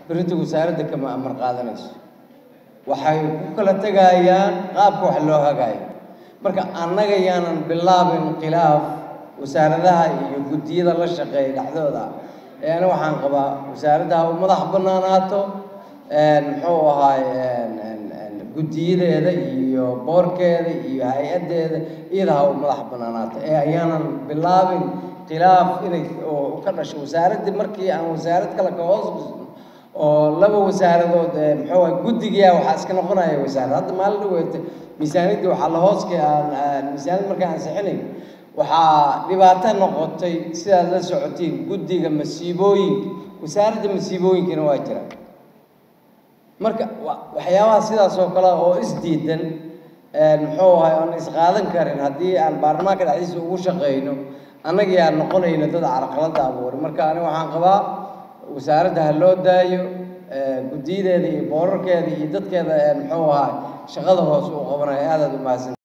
بريتو وزارة كما أمر قادنيس waxay ku kala tagayaan qaabka wax loo hagayo marka annaga yaanan bilaabin khilaaf wasaaradaha iyo gudiyada la shaqeeya dhaxdooda ana waxaan qabaa wasaaradaha u madax banaanaato muxuu ahaay gudiyadeeda iyo boorkeeda iyo hay'adeeda iyada u madax banaanaato ayaanan bilaabin khilaaf inay oo ka dhasho wasaaradda markii aan wasaarad kala ka hoos oo laba wasaaradood muxuu gudiga waxa iska noqonaya wasaarad hadda maalin dhaweeyay miisaaniyada waxa la hoos ka miisaaniyada marka aan saxinay waxa dhibaato noqotay sida la socotiin gudiga masiibooyinka wasaaradda masiibooyinkana waa jira marka waxyaabaha sidaas oo kale oo isdiidan muxuu ahay aan isqaadan karin hadii aan baarlamaanka dhexdiisa ugu shaqeyno annaga yaa noqonayna dad carqalad abuur marka aniga waxaan qabaa wasaaradda loo daayo gudiyadeeda iyo boorarkeeda iyo dadkeeda muxuu ahaa shaqada hoos u qabanaya aad u mahadsan